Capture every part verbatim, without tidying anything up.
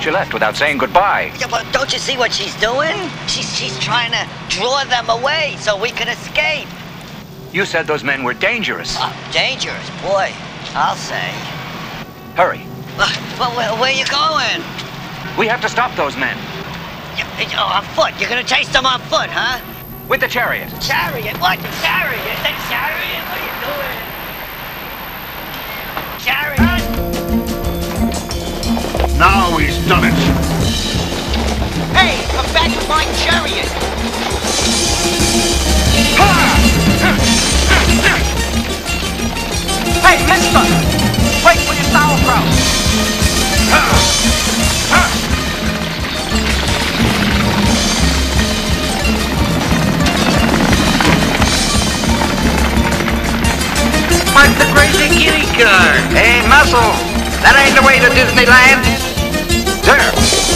she left without saying goodbye. Yeah, but don't you see what she's doing? She's, she's trying to draw them away so we can escape. You said those men were dangerous. Oh, dangerous, boy. I'll say. Hurry. Uh, but where, where you going? We have to stop those men. You, you, oh, on foot. You're gonna chase them on foot, huh? With the chariot. Chariot? What? The chariot? The chariot? What are you doing? Chariot? Now he's done it. Hey, come back with my chariot. Hey, mister! Wait for your sauerkraut! What's the crazy kitty car? Hey, Muscle, that ain't the way to Disneyland. There!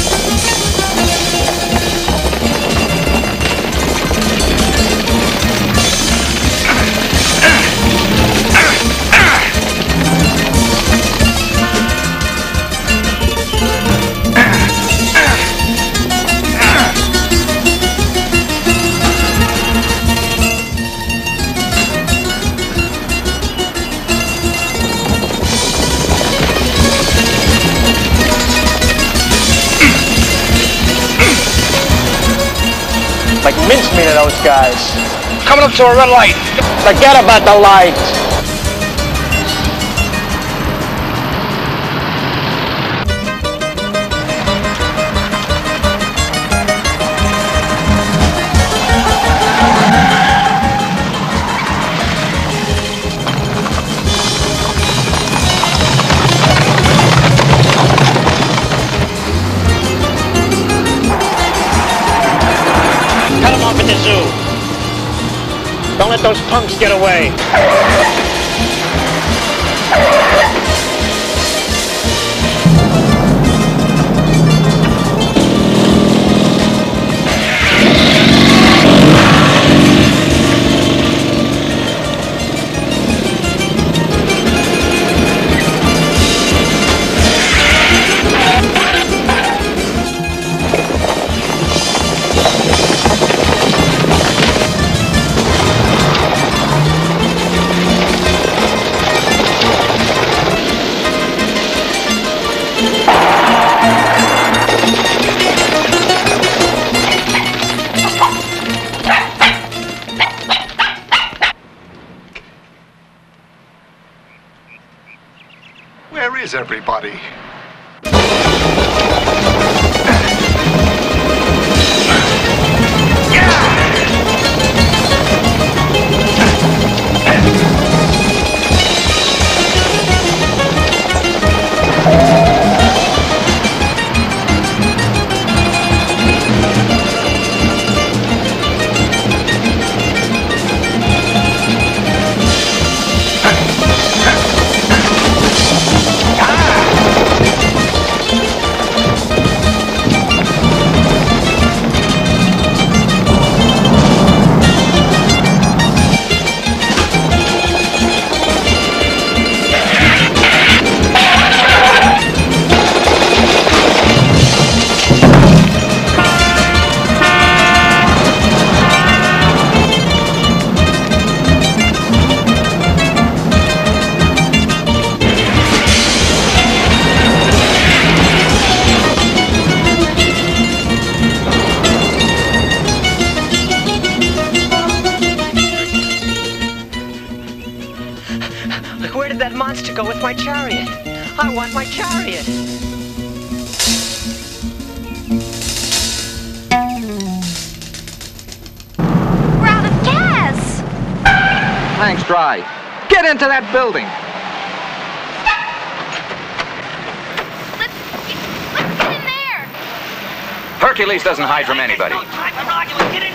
Like mincemeat of those guys. Coming up to a red light. Forget about the light. Cut him off at the zoo. Don't let those punks get away. Where is everybody? Where did that monster go with my chariot? I want my chariot. We're out of gas! Thanks, Dry. Get into that building. Let's get, let's get in there! Hercules doesn't hide from anybody. No time for arguing. Get in.